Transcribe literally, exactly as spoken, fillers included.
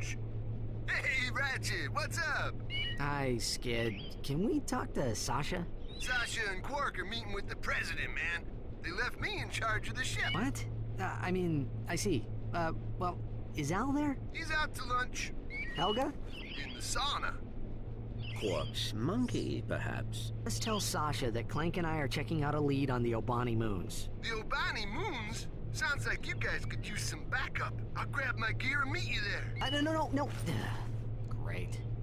lunch. Hey, Ratchet, what's up? Hi, Skidd. Can we talk to Sasha? Sasha and Quark are meeting with the president, man. They left me in charge of the ship. What? Uh, I mean, I see. Uh, well, is Al there? He's out to lunch. Helga? In the sauna. Quark's monkey, perhaps. Let's tell Sasha that Clank and I are checking out a lead on the Obani moons. The Obani moons? Sounds like you guys could use some backup. I'll grab my gear and meet you there. Uh, no, no, no, no. Great.